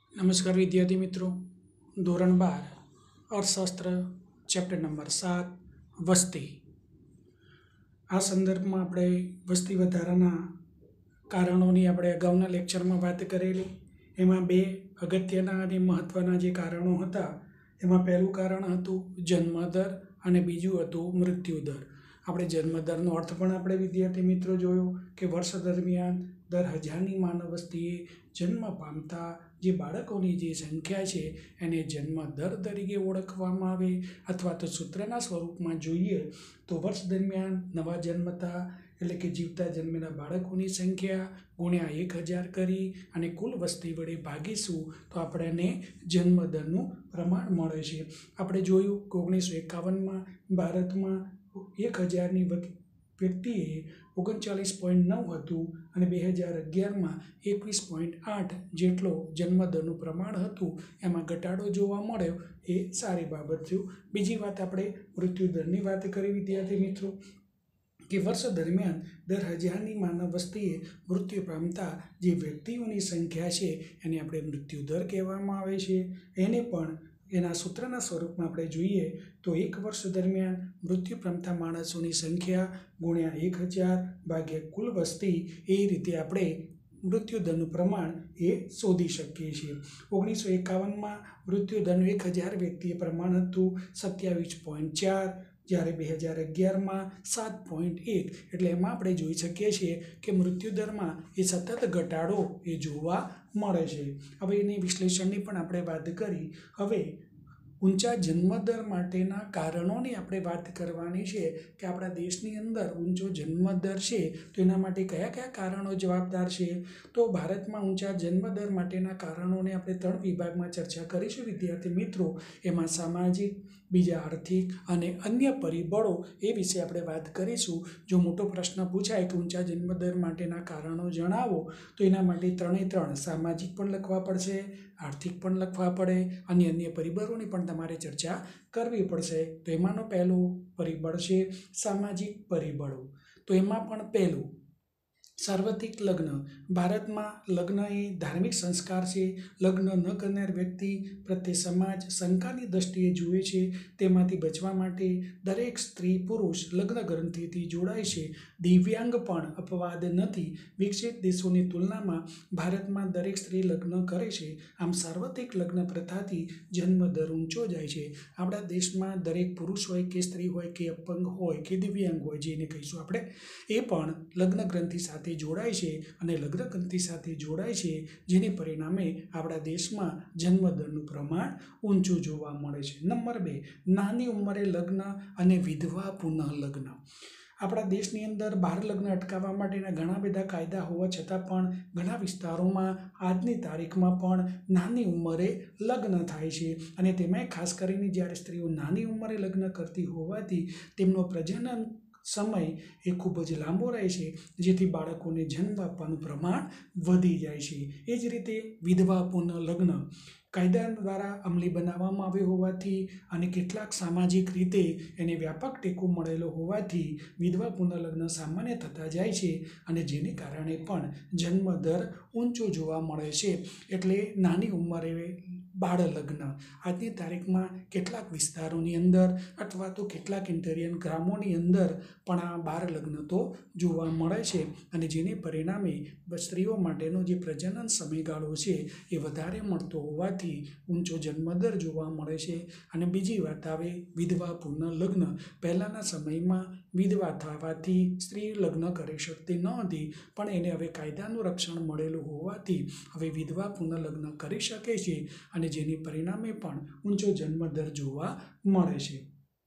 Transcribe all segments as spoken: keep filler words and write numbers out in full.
નમસ્કાર વિદ્યાર્થી મિત્રો, ધોરણ બાર અર્થશાસ્ત્ર ચેપ્ટર નંબર સાત વસ્તી. આ સંદર્ભમાં આપણે વસ્તી વધારાના કારણોની આપણે અગાઉના લેક્ચરમાં વાત કરેલી. એમાં બે અગત્યના અને મહત્ત્વના જે કારણો હતા એમાં પહેલું કારણ હતું જન્મદર અને બીજું હતું મૃત્યુદર. આપણે જન્મદરનો અર્થ પણ આપણે વિદ્યાર્થી મિત્રો જોયો કે વર્ષ દરમિયાન દર હજારની માનવ વસ્તીએ જન્મ પામતા જે બાળકોની જે સંખ્યા છે એને જન્મદર તરીકે ઓળખવામાં આવે, અથવા તો સૂત્રના સ્વરૂપમાં જોઈએ તો વર્ષ દરમિયાન નવા જન્મતા એટલે કે જીવતા જન્મેલા બાળકોની સંખ્યા ગુણ્યા એક હજાર કરી અને કુલ વસ્તી વડે ભાગીશું તો આપણને જન્મદરનું પ્રમાણ મળે છે. આપણે જોયું કે ઓગણીસો એકાવનમાં ભારતમાં એક હજારની વ્યક્તિએ ઓગણચાલીસ પોઈન્ટ નવ હતું અને બે હજાર અગિયારમાં એકવીસ પોઈન્ટ આઠ જેટલો જન્મદરનું પ્રમાણ હતું. એમાં ઘટાડો જોવા મળ્યો એ સારી બાબત થયું. બીજી વાત આપણે મૃત્યુદરની વાત કરી વિદ્યાર્થી મિત્રો કે વર્ષ દરમિયાન દર હજારની માનવ વસ્તીએ મૃત્યુ પામતા જે વ્યક્તિઓની સંખ્યા છે એને આપણે મૃત્યુદર કહેવામાં આવે છે. એને પણ એના સૂત્રના સ્વરૂપમાં આપણે જોઈએ તો એક વર્ષ દરમિયાન મૃત્યુ પામતા માણસોની સંખ્યા ગુણ્યા એક હજાર ભાગ્યા કુલ વસ્તી, એ રીતે આપણે મૃત્યુદરનું પ્રમાણ એ શોધી શકીએ છીએ. ઓગણીસો એકાવનમાં મૃત્યુદરનું એક હજાર વ્યક્તિએ પ્રમાણ હતું સત્યાવીસ પોઈન્ટ ચાર, જ્યારે બે હજાર અગિયારમાં સાત પોઈન્ટ એક. એટલે એમાં આપણે જોઈ શકીએ છીએ કે મૃત્યુદરમાં એ સતત ઘટાડો એ જોવા મળે છે. હવે એની વિશ્લેષણની પણ આપણે વાત કરી. હવે ઊંચા જન્મદર માટેના કારણોની આપણે વાત કરવાની છે કે આપણા દેશની અંદર ઊંચો જન્મદર છે તો એના માટે કયા કયા કારણો જવાબદાર છે. તો ભારતમાં ઊંચા જન્મદર માટેના કારણોને આપણે ત્રણ વિભાગમાં ચર્ચા કરીશું વિદ્યાર્થી મિત્રો. એમાં સામાજિક, બીજા આર્થિક અને અન્ય પરિબળો એ વિશે આપણે વાત કરીશું. જો મોટો પ્રશ્ન પૂછાય કે ઊંચા જન્મદર માટેના કારણો જણાવો તો એના માટે ત્રણે ત્રણ સામાજિક પણ લખવા પડશે, આર્થિક પણ લખવા પડે અને અન્ય પરિબળોની પણ તમારે ચર્ચા કરવી પડશે. તો એમાંનો પહેલું પરિબળ છે સામાજિક પરિબળો. તો એમાં પણ પહેલું સાર્વત્રિક લગ્ન. ભારતમાં લગ્ન એ ધાર્મિક સંસ્કાર છે. લગ્ન ન કરનાર વ્યક્તિ પ્રત્યે સમાજ શંકાની દ્રષ્ટિએ જુએ છે. તેમાંથી બચવા માટે દરેક સ્ત્રી પુરુષ લગ્ન ગ્રંથિથી જોડાય છે. દિવ્યાંગ પણ અપવાદ નથી. વિકસિત દેશોની તુલનામાં ભારતમાં દરેક સ્ત્રી લગ્ન કરે છે. આમ સાર્વત્રિક લગ્ન પ્રથાથી જન્મદર ઊંચો જાય છે. આપણા દેશમાં દરેક પુરુષ હોય કે સ્ત્રી હોય કે અપંગ હોય કે દિવ્યાંગ હોય, જેને કહીશું આપણે, એ પણ લગ્ન ગ્રંથિ સાથે જોડાય છે અને લગ્ન ગ્રંથિ સાથે જોડાય છે જેને પરિણામે આપણા દેશમાં જન્મદરનું પ્રમાણ ઊંચું જોવા મળે છે. નંબર બે, નાની ઉંમરે લગ્ન અને વિધવા પુનઃ લગ્ન. આપણા દેશની અંદર બાળ લગ્ન અટકાવવા માટેના ઘણા બધા કાયદા હોવા છતાં પણ ઘણા વિસ્તારોમાં આજની તારીખમાં પણ નાની ઉંમરે લગ્ન થાય છે. અને તેમાંય ખાસ કરીને જ્યારે સ્ત્રીઓ નાની ઉંમરે લગ્ન કરતી હોવાથી તેમનો પ્રજનન સમય એ ખૂબ જ લાંબો રહે છે, જેથી બાળકોને જન્મ આપવાનું પ્રમાણ વધી જાય છે. એ જ રીતે વિધવા પુનઃ લગ્ન કાયદા દ્વારા અમલી બનાવવામાં આવ્યો હોવાથી અને કેટલાક સામાજિક રીતે એને વ્યાપક ટેકો મળેલો હોવાથી વિધવા પુનઃલગ્ન સામાન્ય થતા જાય છે અને જેને કારણે પણ જન્મદર ઊંચો જોવા મળે છે. એટલે નાની ઉંમરે બાળ લગ્ન આજની તારીખમાં કેટલાક વિસ્તારોની અંદર અથવા તો કેટલાક ઇન્ટેરિયર ગ્રામોની અંદર પણ આ બાળ લગ્ન તો જોવા મળે છે અને જેને પરિણામે સ્ત્રીઓ માટેનો જે પ્રજનન સમયગાળો છે એ વધારે મળતો હોવાથી ઊંચો જન્મદર જોવા મળે છે. અને બીજી વાત આવે વિધવા પુનઃ લગ્ન. પહેલાંના સમયમાં વિધવા થવાથી સ્ત્રી લગ્ન કરી શકતી ન હતી, પણ એને હવે કાયદાનું રક્ષણ મળેલું હોવાથી હવે વિધવા પુનઃ લગ્ન કરી શકે છે અને જેની પરિણામે પણ ઊંચો જન્મદર જોવા મળે છે.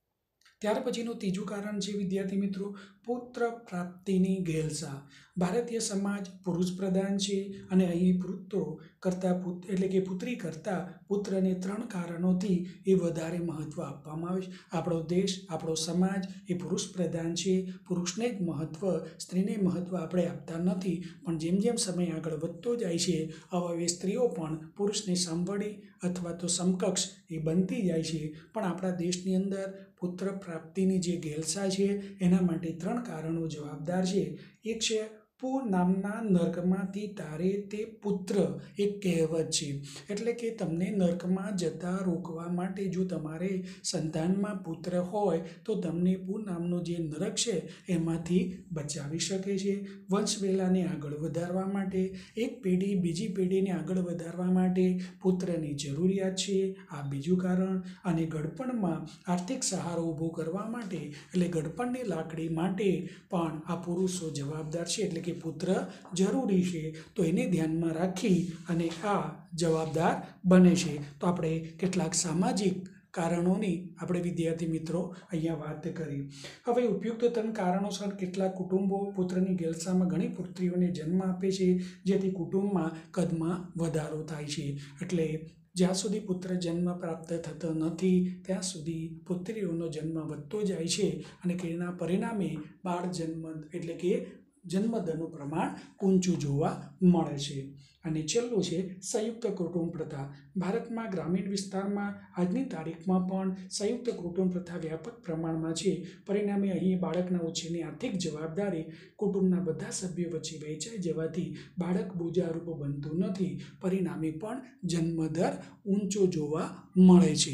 ત્યાર પછીનું ત્રીજું કારણ છે વિદ્યાર્થી મિત્રો પુત્ર પ્રાપ્તિની ઘેલસા. ભારતીય સમાજ પુરુષ પ્રધાન છે અને અહીં પુત્રો કરતાં પુત્ર એટલે કે પુત્રી કરતાં પુત્રને ત્રણ કારણોથી એ વધારે મહત્ત્વ આપવામાં આવે છે. આપણો દેશ, આપણો સમાજ એ પુરુષ પ્રધાન છે. પુરુષને જ મહત્ત્વ, સ્ત્રીને મહત્ત્વ આપણે આપતા નથી. પણ જેમ જેમ સમય આગળ વધતો જાય છે હવે સ્ત્રીઓ પણ પુરુષને સાંભળી અથવા તો સમકક્ષ એ બનતી જાય છે. પણ આપણા દેશની અંદર પુત્ર પ્રાપ્તિની જે ઘેલસા છે એના માટે ત્રણ કારણો જવાબદાર છે. એક છે પુ નામના નર્કમાંથી તારે તે પુત્ર એક કહેવત છે. એટલે કે તમને નર્કમાં જતા રોકવા માટે જો તમારે સંતાનમાં પુત્ર હોય તો તમને પુ નામનો જે નરક છે એમાંથી બચાવી શકે છે. વંશવેલાને આગળ વધારવા માટે, એક પેઢી બીજી પેઢીને આગળ વધારવા માટે પુત્રની જરૂરિયાત છે, આ બીજું કારણ. અને ગળપણમાં આર્થિક સહારો ઊભો કરવા માટે, એટલે ગળપણની લાકડી માટે પણ આ પુરુષો જવાબદાર છે, એટલે કે પુત્ર જરૂરી છે. તો એને ધ્યાનમાં રાખી અને આ જવાબદાર બને છે. તો આપણે કેટલાક સામાજિક કારણોની આપણે વિદ્યાર્થી મિત્રો અહીંયા વાત કરી. હવે ઉપયુક્ત ત્રણ કારણોસર કેટલાક કુટુંબો પુત્રની ગેલસામાં ઘણી પુત્રીઓને જન્મ આપે છે, જેથી કુટુંબમાં કદમાં વધારો થાય છે. એટલે જ્યાં સુધી પુત્ર જન્મ પ્રાપ્ત થતો નથી ત્યાં સુધી પુત્રીઓનો જન્મ વધતો જાય છે અને તેના પરિણામે બાળ જન્મ એટલે કે જન્મદરનું પ્રમાણ ઊંચું જોવા મળે છે. અને છેલ્લું છે સંયુક્ત કુટુંબ પ્રથા. ભારતમાં ગ્રામીણ વિસ્તારમાં આજની તારીખમાં પણ સંયુક્ત કુટુંબ પ્રથા વ્યાપક પ્રમાણમાં છે. પરિણામે અહીં બાળકના ઉછેરની આર્થિક જવાબદારી કુટુંબના બધા સભ્યો વચ્ચે વહેંચાઈ જવાથી બાળક બોજારૂપ બનતું નથી. પરિણામે પણ જન્મદર ઊંચો જોવા મળે છે.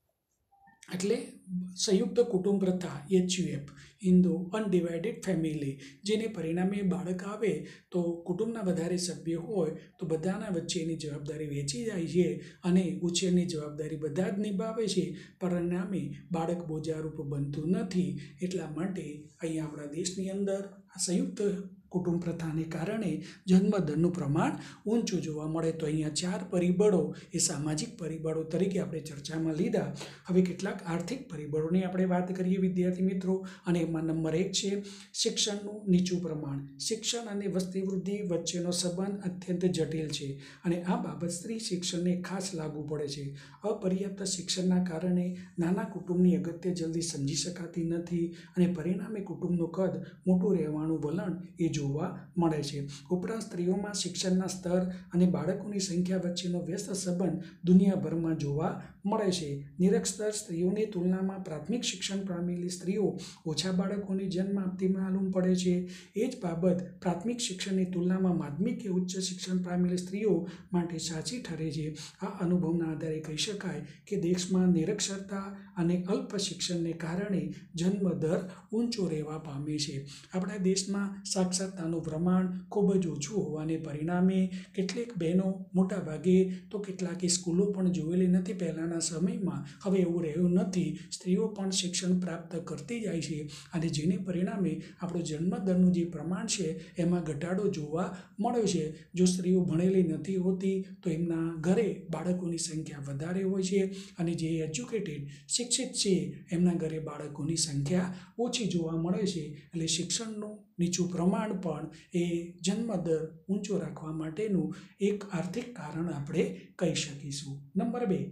એટલે સંયુક્ત કુટુંબ પ્રથા એચયુએફ ઇન્ડો અનડિવાઇડેડ ફેમિલી, જેને પરિણામે બાળક આવે તો કુટુંબના વધારે સભ્યો હોય તો બધાના વચ્ચેની જવાબદારી વહેંચી જાય છે અને ઉછેરની જવાબદારી બધા જ નિભાવે છે. પરિણામે બાળક બોજારૂપ બનતું નથી. એટલા માટે અહીંયા આપણા દેશની અંદર આ સંયુક્ત કુટુંબ પ્રથાને કારણે જન્મદરનું પ્રમાણ ઊંચું જોવા મળે. તો અહીંયા ચાર પરિબળો એ સામાજિક પરિબળો તરીકે આપણે ચર્ચામાં લીધા. હવે કેટલાક આર્થિક પરિબળોની આપણે વાત કરીએ વિદ્યાર્થી મિત્રો, અને એમાં નંબર એક છે શિક્ષણનું નીચું પ્રમાણ. શિક્ષણ અને વસ્તી વૃદ્ધિ વચ્ચેનો સંબંધ અત્યંત જટિલ છે અને આ બાબત સ્ત્રી શિક્ષણને ખાસ લાગુ પડે છે. અપર્યાપ્ત શિક્ષણના કારણે નાના કુટુંબની અગત્ય જલ્દી સમજી શકાતી નથી અને પરિણામે કુટુંબનું કદ મોટું રહેવાનું વલણ એ જોવા મળે છે. ઉપરાંત સ્ત્રીઓમાં શિક્ષણના સ્તર અને બાળકોની સંખ્યા વચ્ચેનો વ્યસ્ત સંબંધ દુનિયાભરમાં જોવા મળે છે. નિરક્ષર સ્ત્રીઓની તુલનામાં પ્રાથમિક શિક્ષણ પામેલી સ્ત્રીઓ ઓછા બાળકોને જન્મ આપતી માલુમ પડે છે. એ જ બાબત પ્રાથમિક શિક્ષણની તુલનામાં માધ્યમિક કે ઉચ્ચ શિક્ષણ પામેલી સ્ત્રીઓ માટે સાચી ઠરે છે. આ અનુભવના આધારે કહી શકાય કે દેશમાં નિરક્ષરતા અને અલ્પ શિક્ષણને કારણે જન્મદર ઊંચો રહેવા પામે છે. આપણા દેશમાં સાક્ષરતાનું પ્રમાણ ખૂબ જ ઓછું હોવાને પરિણામે કેટલીક બહેનો મોટા ભાગે તો કેટલાકે સ્કૂલો પણ જોયેલી નથી પહેલાંના સમયમાં, હવે એવું રહ્યું નથી. સ્ત્રીઓ પણ શિક્ષણ પ્રાપ્ત કરતી જાય છે અને જેને પરિણામે આપણું જન્મદરનું જે પ્રમાણ છે એમાં ઘટાડો જોવા મળ્યો છે. જો સ્ત્રીઓ ભણેલી નથી હોતી તો એમના ઘરે બાળકોની સંખ્યા વધારે હોય છે અને જે એજ્યુકેટેડ શિક્ષિત છે એમના ઘરે બાળકોની સંખ્યા ઓછી જોવા મળે છે. એટલે શિક્ષણનું નીચું પ્રમાણ પણ એ જન્મદર ઊંચો રાખવા માટેનું એક આર્થિક કારણ આપણે કહી શકીશું. નંબર બે,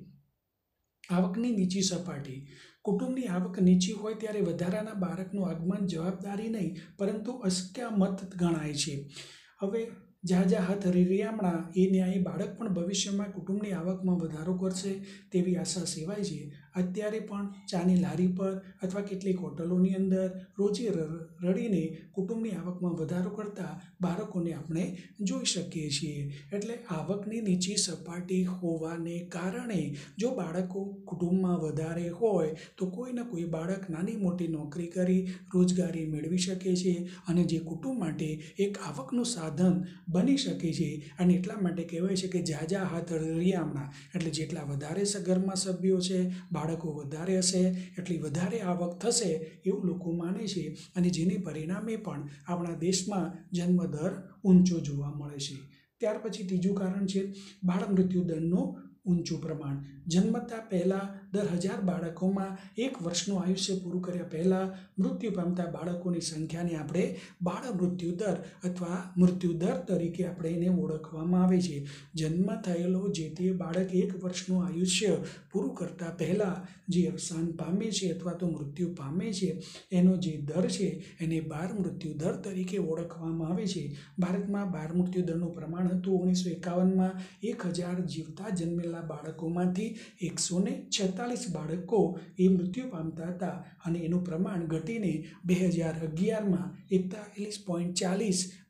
આવકની નીચી સપાટી. કુટુંબની આવક નીચી હોય ત્યારે વધારાના બાળકનું આગમન જવાબદારી નહીં પરંતુ અસ્ક્યામત ગણાય છે. હવે ઝાઝા હાથ રીરિયામણા એ ન્યાયી બાળક પણ ભવિષ્યમાં કુટુંબની આવકમાં વધારો કરશે તેવી આશા સેવાય છે. અત્યારે પણ ચાની લારી પર અથવા કેટલીક હોટલોની અંદર રોજે રડીને કુટુંબની આવકમાં વધારો કરતા બાળકોને આપણે જોઈ શકીએ છીએ. એટલે આવકની નીચી સપાટી હોવાને કારણે જો બાળકો કુટુંબમાં વધારે હોય તો કોઈને કોઈ બાળક નાની મોટી નોકરી કરી રોજગારી મેળવી શકે છે અને જે કુટુંબ માટે એક આવકનું સાધન બની શકે છે. અને એટલા માટે કહેવાય છે કે ઝાઝા હાથ રીરિયામણા, એટલે જેટલા વધારે ઘરમાં સભ્યો છે, બાળકો વધારે હશે એટલી વધારે આવક થશે એવું લોકો માને છે અને જેને પરિણામે પણ આપણા દેશમાં જન્મદર ઊંચો જોવા મળે છે. ત્યાર પછી ત્રીજું કારણ છે બાળ મૃત્યુ દરનું ઊંચું પ્રમાણ. જન્મતા પહેલાં દર હજાર બાળકોમાં એક વર્ષનું આયુષ્ય પૂરું કર્યા પહેલાં મૃત્યુ પામતા બાળકોની સંખ્યાને આપણે બાળ મૃત્યુ દર અથવા મૃત્યુ દર તરીકે આપણે એને ઓળખવામાં આવે છે. જન્મ થયેલો જે તે બાળક એક વર્ષનું આયુષ્ય પૂરું કરતાં પહેલાં જે અવસાન પામે છે અથવા તો મૃત્યુ પામે છે એનો જે દર છે એને બાળ મૃત્યુ દર તરીકે ઓળખવામાં આવે છે. ભારતમાં બાળ મૃત્યુ દરનું પ્રમાણ હતું ઓગણીસો એકાવનમાં એક હજાર જીવતા જન્મેલા બાળકોમાંથી એકસો ને છેતાલીસ બાળકો એ મૃત્યુ પામતા હતા અને એનું પ્રમાણ ઘટીને બે હજાર અગિયારમાં એકતાલીસ પોઈન્ટ ચાલીસ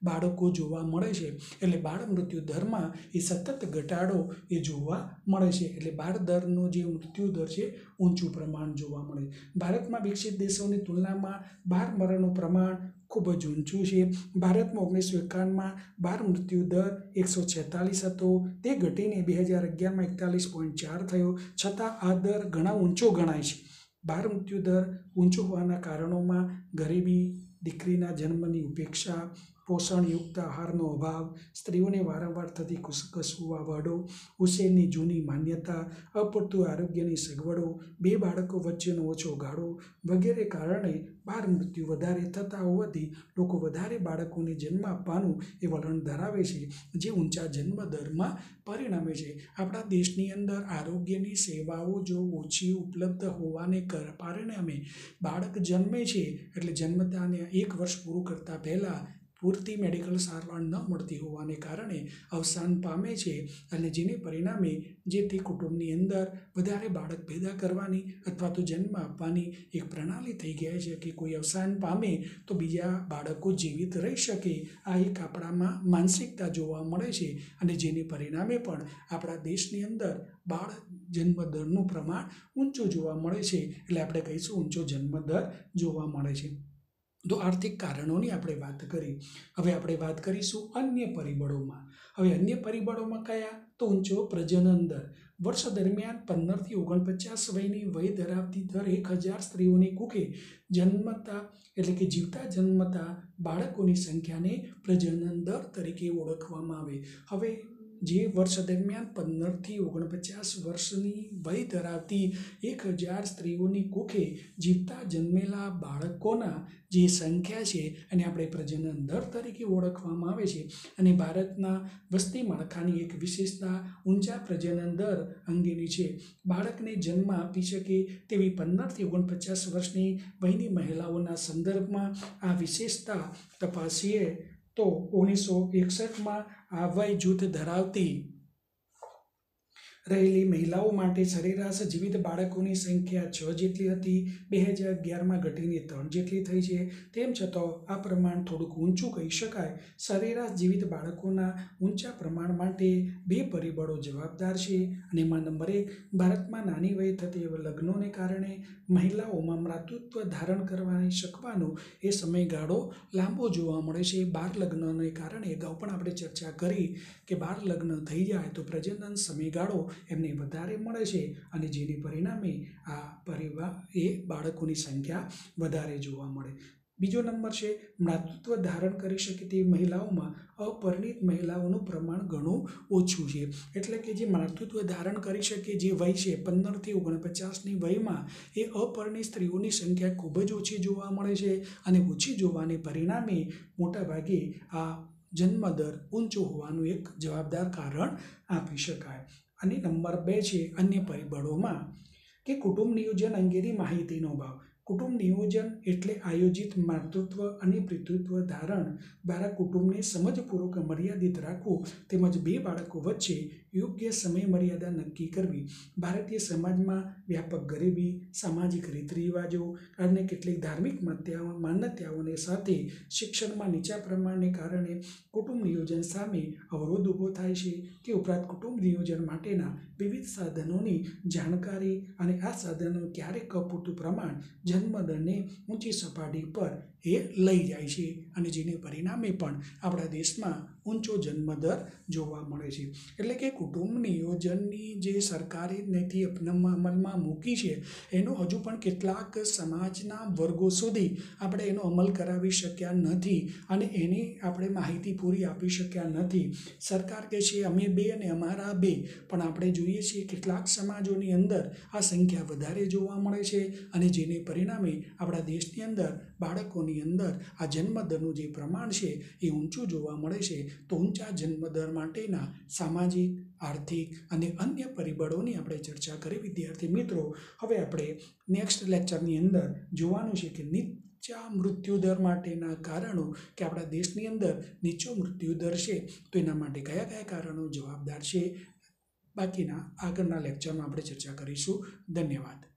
બાળકો જોવા મળે છે, એટલે બાળ મૃત્યુ દરમાં એ સતત ઘટાડો એ જોવા મળે છે. એટલે બાળ દરનો જે મૃત્યુ દર છે ઊંચું પ્રમાણ જોવા મળે. ભારતમાં વિકસિત દેશોની તુલનામાં બાળ મરણનું પ્રમાણ ખૂબ જ ઊંચું છે. ભારતમાં ઓગણીસો એકાવનમાં બાળ મૃત્યુ દર એકસો છેતાલીસ હતો, તે ઘટીને બે હજાર અગિયારમાં એકતાલીસ પોઈન્ટ ચાર થયો. છતાં આ દર ઘણા ઊંચો ગણાય છે. બાળ મૃત્યુ દર ઊંચો હોવાના કારણોમાં ગરીબી, દીકરીના જન્મની ઉપેક્ષા, પોષણયુક્ત આહારનો અભાવ, સ્ત્રીઓને વારંવાર થતી કસુવાવડો, ઉછેરની જૂની માન્યતા, અપૂરતું આરોગ્યની સગવડો, બે બાળકો વચ્ચેનો ઓછો ગાળો વગેરે કારણે બાળ મૃત્યુ વધારે થતા હોવાથી લોકો વધારે બાળકોને જન્મ આપવાનું એ વલણ ધરાવે છે, જે ઊંચા જન્મ દરમાં પરિણમે છે. આપણા દેશની અંદર આરોગ્યની સેવાઓ જો ઓછી ઉપલબ્ધ હોવાને પરિણામે બાળક જન્મે છે એટલે જન્મતાને એક વર્ષ પૂરું કરતાં પહેલાં પૂરતી મેડિકલ સારવાર ન મળતી હોવાને કારણે અવસાન પામે છે, અને જેને પરિણામે જે તે કુટુંબની અંદર વધારે બાળક પેદા કરવાની અથવા તો જન્મ આપવાની એક પ્રણાલી થઈ ગયા છે કે કોઈ અવસાન પામે તો બીજા બાળકો જીવિત રહી શકે. આ એક આપણામાં માનસિકતા જોવા મળે છે, અને જેને પરિણામે પણ આપણા દેશની અંદર બાળ જન્મદરનું પ્રમાણ ઊંચું જોવા મળે છે. એટલે આપણે કહીશું ઊંચો જન્મદર જોવા મળે છે. તો આર્થિક કારણોની આપણે વાત કરી. હવે આપણે વાત કરીશું અન્ય પરિબળોમાં. હવે અન્ય પરિબળોમાં કયા? તો ઊંચો પ્રજનન દર. વર્ષ દરમિયાન પંદરથી ઓગણપચાસ વયની વય ધરાવતી દર એક હજાર સ્ત્રીઓની કુખે જન્મતા એટલે કે જીવતા જન્મતા બાળકોની સંખ્યાને પ્રજનન દર તરીકે ઓળખવામાં આવે. હવે જે વર્ષ દરમિયાન પંદરથી ઓગણપચાસ વર્ષની વય ધરાવતી એક હજાર સ્ત્રીઓની કુખે જીવતા જન્મેલા બાળકોના જે સંખ્યા છે એને આપણે પ્રજનન દર તરીકે ઓળખવામાં આવે છે. અને ભારતના વસ્તી માળખાની એક વિશેષતા ઊંચા પ્રજનન દર અંગેની છે. બાળકને જન્મ આપી શકે તેવી પંદરથી ઓગણપચાસ વર્ષની વયની મહિલાઓના સંદર્ભમાં આ વિશેષતા તપાસીએ તો ઓગણીસો એકસઠમાં આ વય જૂથ ધરાવતી રહેલી મહિલાઓ માટે સરેરાશ જીવિત બાળકોની સંખ્યા છ જેટલી હતી. બે હજાર અગિયારમાં ઘટીને ત્રણ જેટલી થઈ છે. તેમ છતાં આ પ્રમાણ થોડુંક ઊંચું કહી શકાય. સરેરાશ જીવિત બાળકોના ઊંચા પ્રમાણ માટે બે પરિબળો જવાબદાર છે. અને એમાં નંબર એક, ભારતમાં નાની વયે થતી લગ્નોને કારણે મહિલાઓમાં માતૃત્વ ધારણ કરવાની શકવાનો એ સમયગાળો લાંબો જોવા મળે છે. બાળ લગ્નને કારણે અગાઉ પણ આપણે ચર્ચા કરી કે બાળ લગ્ન થઈ જાય તો પ્રજનન સમયગાળો એમને વધારે મળે છે, અને જેને પરિણામે આ પરિવાર એ બાળકોની સંખ્યા વધારે જોવા મળે. બીજો નંબર છે માતૃત્વ ધારણ કરી શકે તે મહિલાઓમાં અપરિણિત મહિલાઓનું પ્રમાણ ઘણું ઓછું છે. એટલે કે જે માતૃત્વ ધારણ કરી શકે જે વય છે પંદરથી ઓગણપચાસની વયમાં એ અપરિણિત સ્ત્રીઓની સંખ્યા ખૂબ જ ઓછી જોવા મળે છે, અને ઓછી જોવાને પરિણામે મોટાભાગે આ જન્મદર ઊંચો હોવાનું એક જવાબદાર કારણ આપી શકાય. અને નંબર બે છે અન્ય પરિબળોમાં કે કુટુંબ નિયોજન અંગેની માહિતીનો અભાવ. કુટુંબ નિયોજન એટલે આયોજિત માતૃત્વ અને પિતૃત્વ ધારણ દ્વારા કુટુંબને સમજપૂર્વક મર્યાદિત રાખવું તેમજ બે બાળકો વચ્ચે યોગ્ય સમય મર્યાદા નક્કી કરવી. ભારતીય સમાજમાં વ્યાપક ગરીબી, સામાજિક રીત રિવાજો અને કેટલીક ધાર્મિક માન્યતાઓને સાથે શિક્ષણમાં નીચા પ્રમાણને કારણે કુટુંબ નિયોજન સામે અવરોધ ઊભો થાય છે. તે ઉપરાંત કુટુંબ નિયોજન માટેના વિવિધ સાધનોની જાણકારી અને આ સાધનો ક્યારેક અપૂરતું પ્રમાણ જન્મદરને ઊંચી સપાટી પર એ લઈ જાય છે, અને જેને પરિણામે પણ આપણા દેશમાં ઊંચો જન્મદર જોવા મળે છે. એટલે કે કુટુંબ નિયોજનની જે સરકારે નીતિ અમલમાં મૂકી છે એનો હજુ પણ કેટલાક સમાજના વર્ગો સુધી આપણે એનો અમલ કરાવી શક્યા નથી, અને એની આપણે માહિતી પૂરી આપી શક્યા નથી. સરકાર કહે છે અમે બે અને અમારા બે, પણ આપણે જોઈએ છીએ કેટલાક સમાજોની અંદર આ સંખ્યા વધારે જોવા મળે છે, અને જેને પરિણામે આપણા દેશની અંદર બાળકોની અંદર આ જન્મદરનું જે પ્રમાણ છે એ ઊંચું જોવા મળે છે. તો ઊંચા જન્મદર માટેના સામાજિક, આર્થિક અને અન્ય પરિબળોની આપણે ચર્ચા કરી. વિદ્યાર્થી મિત્રો, હવે આપણે નેક્સ્ટ લેક્ચરની અંદર જોવાનું છે કે નીચા મૃત્યુદર માટેના કારણો, કે આપણા દેશની અંદર નીચો મૃત્યુદર છે તો એના માટે કયા કયા કારણો જવાબદાર છે. બાકીના આગળના લેક્ચરમાં આપણે ચર્ચા કરીશું. ધન્યવાદ.